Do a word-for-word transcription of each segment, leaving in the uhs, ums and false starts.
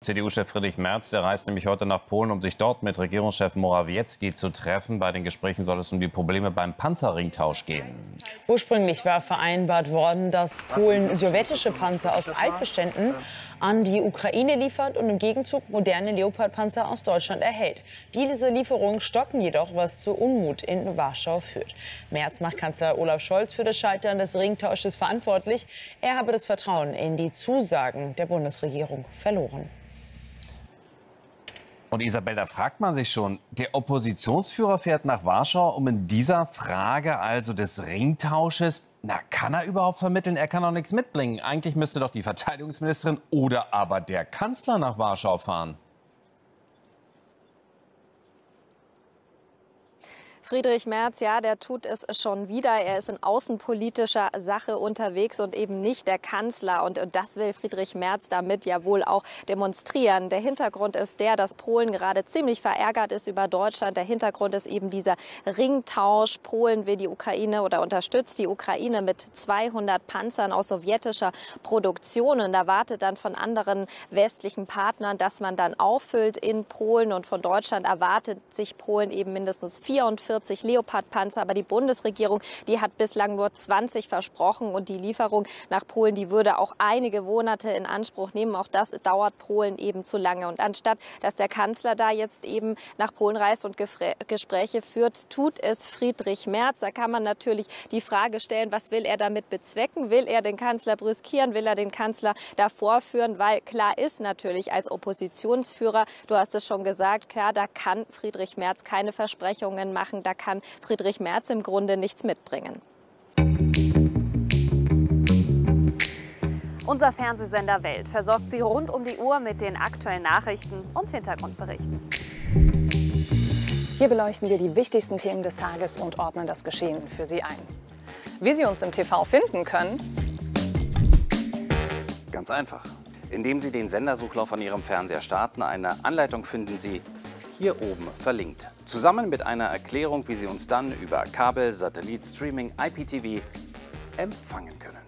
C D U-Chef Friedrich Merz, der reist nämlich heute nach Polen, um sich dort mit Regierungschef Morawiecki zu treffen. Bei den Gesprächen soll es um die Probleme beim Panzerringtausch gehen. Ursprünglich war vereinbart worden, dass Polen sowjetische Panzer aus Altbeständen an die Ukraine liefert und im Gegenzug moderne Leopard-Panzer aus Deutschland erhält. Diese Lieferungen stocken jedoch, was zu Unmut in Warschau führt. Merz macht Kanzler Olaf Scholz für das Scheitern des Ringtausches verantwortlich. Er habe das Vertrauen in die Zusagen der Bundesregierung verloren. Und Isabel, da fragt man sich schon, der Oppositionsführer fährt nach Warschau, um in dieser Frage also des Ringtausches, na, kann er überhaupt vermitteln? Er kann auch nichts mitbringen. Eigentlich müsste doch die Verteidigungsministerin oder aber der Kanzler nach Warschau fahren. Friedrich Merz, ja, der tut es schon wieder. Er ist in außenpolitischer Sache unterwegs und eben nicht der Kanzler. Und das will Friedrich Merz damit ja wohl auch demonstrieren. Der Hintergrund ist der, dass Polen gerade ziemlich verärgert ist über Deutschland. Der Hintergrund ist eben dieser Ringtausch. Polen will die Ukraine oder unterstützt die Ukraine mit zweihundert Panzern aus sowjetischer Produktion. Und da wartet dann von anderen westlichen Partnern, dass man dann auffüllt in Polen. Und von Deutschland erwartet sich Polen eben mindestens vierundvierzig Leopard-Panzer, aber die Bundesregierung, die hat bislang nur zwanzig versprochen und die Lieferung nach Polen, die würde auch einige Monate in Anspruch nehmen. Auch das dauert Polen eben zu lange. Und anstatt, dass der Kanzler da jetzt eben nach Polen reist und Gespräche führt, tut es Friedrich Merz. Da kann man natürlich die Frage stellen, was will er damit bezwecken? Will er den Kanzler brüskieren? Will er den Kanzler davor führen? Weil klar ist natürlich als Oppositionsführer, du hast es schon gesagt, klar, da kann Friedrich Merz keine Versprechungen machen. Da kann Friedrich Merz im Grunde nichts mitbringen. Unser Fernsehsender Welt versorgt Sie rund um die Uhr mit den aktuellen Nachrichten und Hintergrundberichten. Hier beleuchten wir die wichtigsten Themen des Tages und ordnen das Geschehen für Sie ein. Wie Sie uns im T V finden können? Ganz einfach. Indem Sie den Sendersuchlauf an Ihrem Fernseher starten, eine Anleitung finden Sie hier oben verlinkt. Zusammen mit einer Erklärung, wie Sie uns dann über Kabel, Satellit, Streaming, I P T V empfangen können.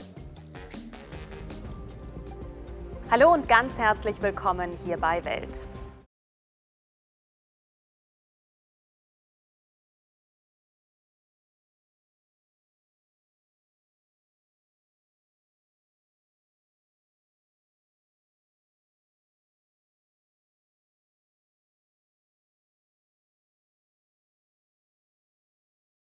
Hallo und ganz herzlich willkommen hier bei Welt.